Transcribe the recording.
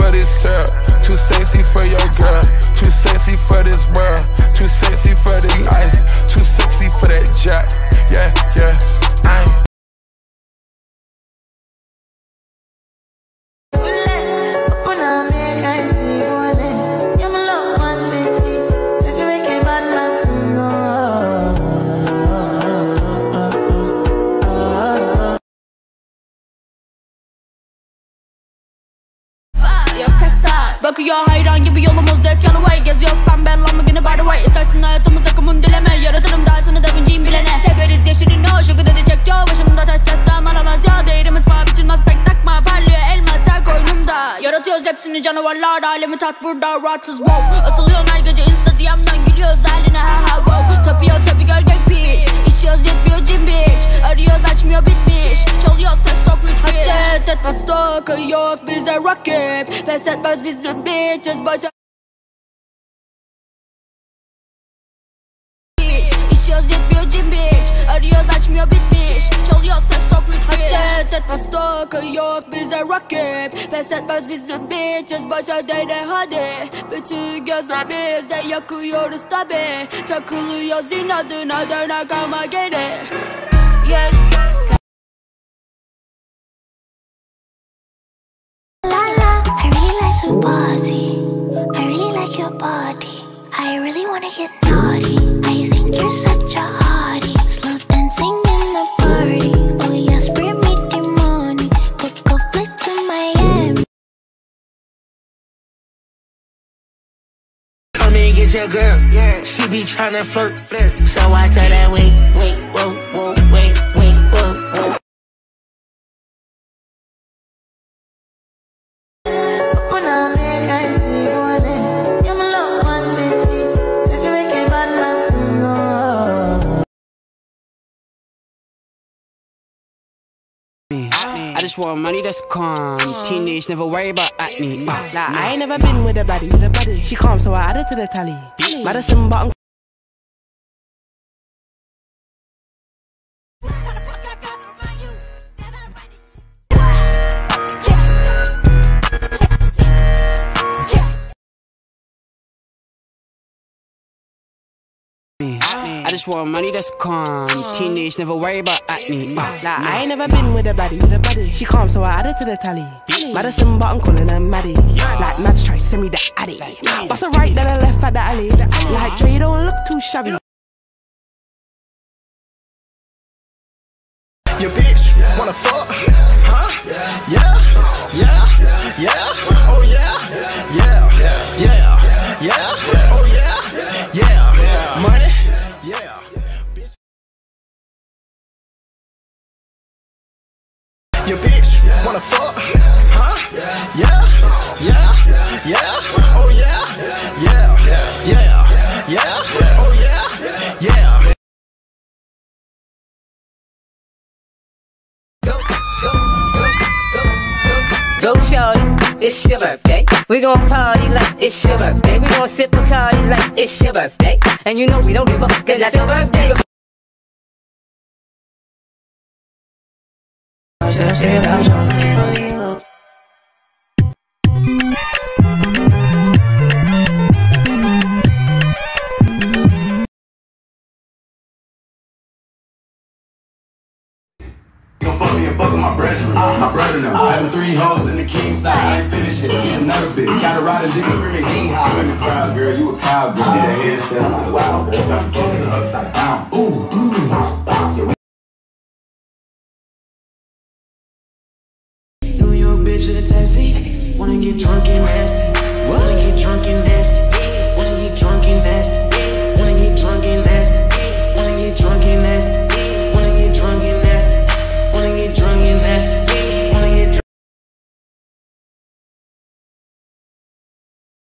for this syrup, too sexy for your girl, too sexy for this world, too sexy for this ice, too sexy for that jack. Yeah, yeah, I ain't. Bakıyor hayran gibi yolumuz let's get away. Geziyoruz pembe Lamborghini by the way. İstersin hayatımız akımın dileme. Yaratırım dersini Da Vinci'yim bilene. Severiz yeşilini o şıkı dedi çek çoğu. Başımda taş sessem aramaz ya. Değerimiz paha biçilmez pek takma. Parlıyor elmas her koynumda. Yaratıyoruz hepsini canavarlar. Alemi tat burada rahatsız wow. Asılıyorsun her gece insta DM'den gülüyoruz haline ha ha wow. Tapıyor tabi gölgek pis. İçiyoruz yetmiyor cim bitch. Arıyoruz açmıyor bitmiş. Çalıyor sex talk rich bitch. Haset etmez stalker yok bize rakip. Pes etmez bize bitches başa. İçiyoruz yetmiyor cim bitch. Arıyoruz açmıyor bitmiş. Çalıyor sex talk rich bitch. Haset etmez stalker yok bize rakip. Pes etmez bize bitches başa değne hadi. Bütün gözler bizde yakıyoruz tabi. Takılıyoruz inadına döner kalma geri. Yes. Body. I really like your body. I really wanna get naughty. I think you're such a hottie. Slow dancing in the party. Oh yes, bring me the money. Coco flight to Miami. Come and get your girl. Yeah. She be tryna flirt. So I tell that wait, whoa, whoa, wait, whoa. I just want money that's calm. Teenage, never worry about acne. Like I ain't never been with a baddie. She calm, so I added to the tally. Madison bottom. I just want money that's calm. Teenage, never worry about acne. Like I ain't never been with a baddie. She calm, so I added to the tally. Madison bottom calling her Maddie. Like Mads try send me the addy. Bust a right, then a left at the alley. Like Dre, don't look too shabby. Your bitch wanna fuck, huh? Yeah, yeah, yeah, oh yeah, yeah, yeah, yeah, oh yeah, yeah, money, yeah. Your bitch wanna fuck, huh? Yeah, yeah, yeah, oh yeah, yeah, yeah, yeah, oh yeah, yeah. Go shorty, it's your birthday. We gon' party like it's your birthday. We gon' sip Bacardi like it's your birthday. And you know we don't give up, cause that's your birthday. Fuck me and fuck with my brethren. My brother now. I have 3 hoes in the king side. I ain't finished it. He's another bitch. Gotta ride a dick screaming. He ain't hot in the crowd, girl. You a cowgirl. Did a handstand. I'm like, wow, girl. Got me fucking upside down. Ooh, ooh. New York bitch in a taxi. Wanna get drunk and